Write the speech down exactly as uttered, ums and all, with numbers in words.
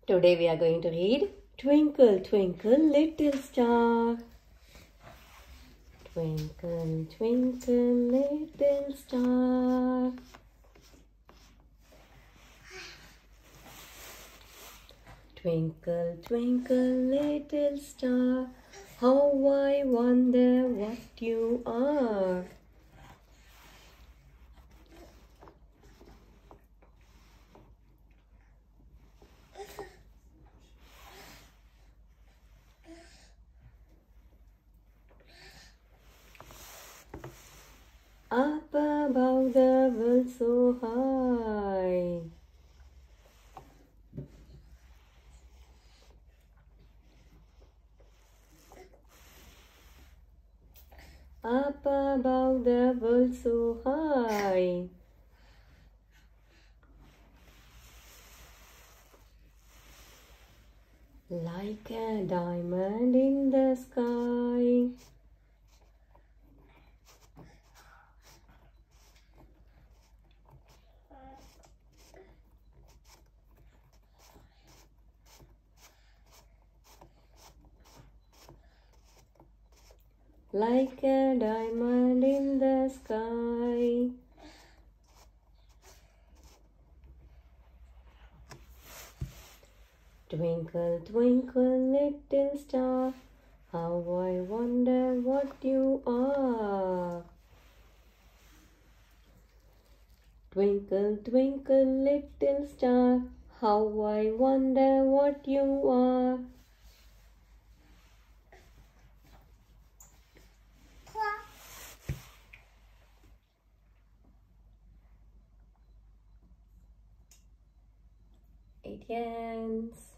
Today we are going to read Twinkle, Twinkle, Little Star. Twinkle, twinkle, little star. Twinkle, twinkle, little star, how I wonder what you are. Up above the world so high, up above the world so high, like a diamond in the sky. Like a diamond in the sky. Twinkle, twinkle, little star, how I wonder what you are. Twinkle, twinkle, little star, how I wonder what you are. It ends.